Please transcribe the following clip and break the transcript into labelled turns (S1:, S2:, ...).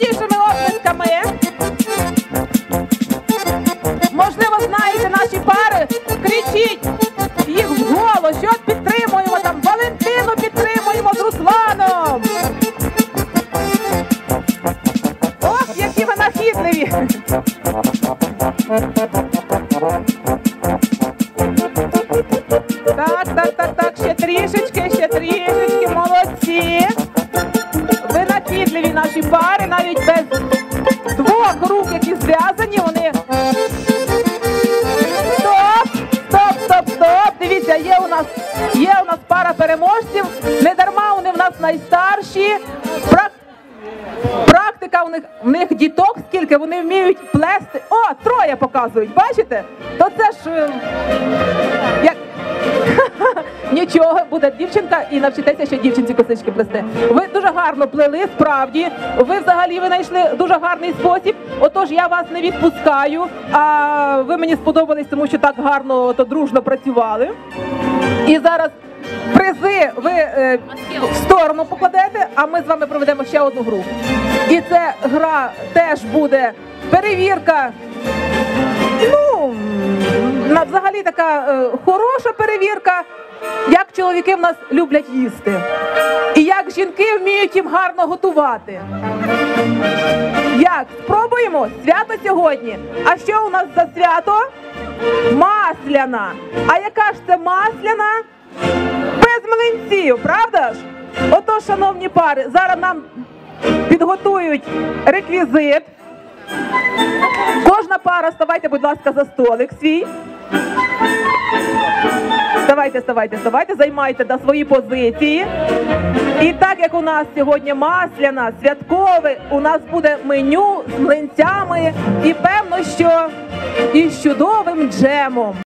S1: найгучнішими оплесками. Можливо, знаєте наші пари, кричіть їх вголос, що підтримуємо там, Валентину підтримуємо з Русланом. Ох, які ви нахідливі. Так, ще трішечки, молодці. Ви нахідливі наші пари, навіть без двох рук, які зв'язані, вони... Стоп! Дивіться, є у нас пара переможців, не дарма вони в нас найстарші. Практика в них діток скільки, вони вміють плести. О, троє показують, бачите? То це ж... як... Нічого, буде дівчинка і навчитеся ще дівчинці косички плести. Ви дуже гарно плели, справді. Ви взагалі знайшли дуже гарний спосіб. Отож, я вас не відпускаю, а ви мені сподобались, тому що так гарно, дружно працювали. І зараз призи ви в сторону покладете, а ми з вами проведемо ще одну гру. І ця гра теж буде перевірка, взагалі така хороша перевірка, як чоловіки в нас люблять їсти. І як жінки вміють їм гарно готувати. Як? Спробуємо? Свято сьогодні. А що у нас за свято? Масляна. А яка ж це масляна? Без млинців, правда ж? Отож, шановні пари, зараз нам підготують реквізит. Кожна пара, ставайте, будь ласка, за столик свій. Ставайте, займайте свої позиції. І так як у нас сьогодні масляна, святкове, у нас буде меню з млинцями і, певно, що із чудовим джемом.